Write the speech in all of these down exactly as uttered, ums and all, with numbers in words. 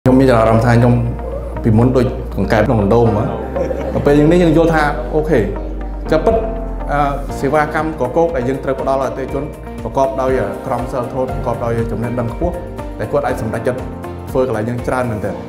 ខ្ញុំមានអារម្មណ៍ថាខ្ញុំពីមុនដូចកង្កែបក្នុងកណ្ដូងមកពេលយ៉ាងនេះយើងយល់ថាអូខេចាប់ពិតសេវាកម្មកកកដែលយើងត្រូវផ្ដល់ឲ្យអតិថិជនប្រកបដោយក្រមសីលធម៌ប្រកបដោយចំណេះដឹងខ្ពស់តែគាត់អាចសម្រេចចិត្តធ្វើកន្លែងយើងច្រើនមែនទែន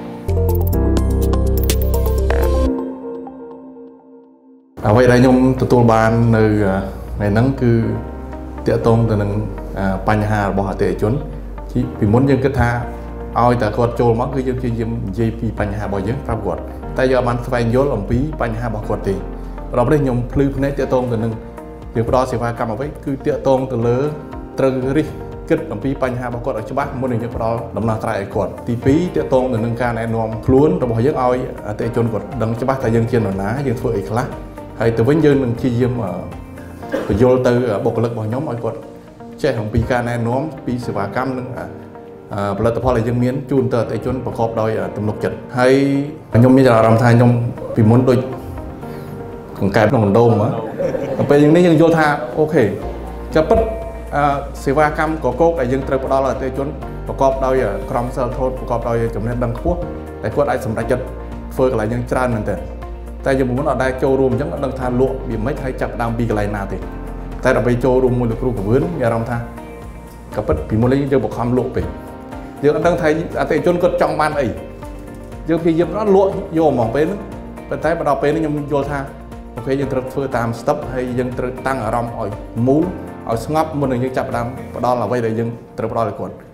អ្វីដែលខ្ញុំទទួលបាននៅថ្ងៃហ្នឹងគឺតាក់ទងទៅនឹងបញ្ហារបស់អតិថិជនពីមុនយើងគិតថាឲ្យតែគាត់ចូលមកគឺយើងព្យាយាមនិយាយពីបញ្ហារបស់យើងប្រាប់គាត់តែយើងបានស្វែងយល់អំពីបញ្ហារបស់គាត់ទេដល់ពេលខ្ញុំភ្លឺភ្នែកតាក់ទងទៅនឹងយើងផ្ដល់សេវាកម្មអ្វីគឺតាក់ទងទៅលើត្រូវរិះគិតអំពីបញ្ហារបស់គាត់ឲ្យច្បាស់មុននឹងយើងផ្ដល់ដំណោះស្រាយឲ្យគាត់ទីពីរតាក់ទងទៅនឹងការណែនាំខ្លួនរបស់យើងឲ្យអតិថិជនគាត់ដឹងច្បាស់ថាយើងជានរណាយើងធ្វើអីខ្លះហើយទៅវិញយើងនឹងព្យាយាមបញ្យល់ទៅបុគ្គលិករបស់ខ្ញុំឲ្យគាត់ចេះអំពីការណែនាំពីសេវាកម្មនិងផលិតផលដែលយើងមានជូនទៅអតិថិជនប្រកបដោយទំនុកចិត្តហើយខ្ញុំមានអារម្មណ៍ថាខ្ញុំពីមុនដូចកង្កែបក្នុងកណ្ដូងមកពេលយ៉ាងនេះយើងយល់ថាអូខេចាប់ពិតសេវាកម្មកកកដែលយើងត្រូវផ្ដល់ឲ្យអតិថិជនប្រកបដោយក្រមសីលធម៌ប្រកបដោយចំណេះដឹងខ្ពស់តែគាត់អាចសម្រេចចិត្តធ្វើកន្លែងយើងច្រើនមែនទែនតែយើងមិនអត់ដែរចូលរួមអញ្ចឹងអត់ដឹងថាលក់វាមិនហើយចាប់ដើមពីកន្លែងណាទេតែដល់ពេលចូលរួមមួយលោកគ្រូកវឿនមានអារម្មណ៍ថាក៏ពិតពីមុននេះយើងបង្ខំលក់ពេកយើងអត់ដឹងថាអតិថិជនគាត់ចង់បានអីយើងព្យាយាមអត់លក់យកហ្មងពេលហ្នឹងប៉ុន្តែដល់ពេលនេះខ្ញុំយល់ថាអូខេយើងត្រូវធ្វើតាមស្ទប់ហើយយើងត្រូវតាំងអារម្មណ៍ឲ្យមូលឲ្យស្ងប់មុននឹងយើងចាប់ផ្ដើមផ្ដល់អ្វីដែលយើងត្រូវផ្ដល់ឲ្យគាត់